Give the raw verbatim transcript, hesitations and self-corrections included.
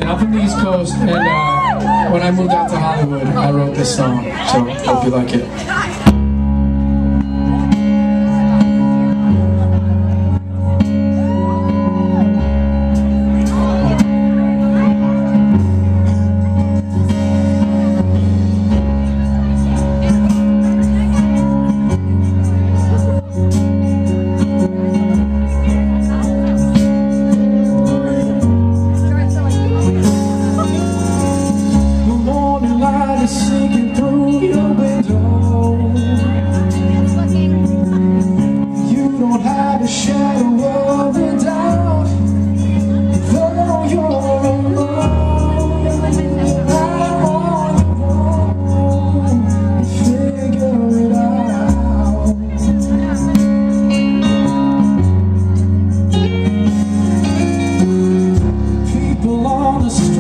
And I'm from the East Coast, and uh, when I moved out to Hollywood, I wrote this song, so hope you like it. Sinking through your window, you don't have a shadow of a doubt, though you're alone. I'm on the road, figure it out. People on the street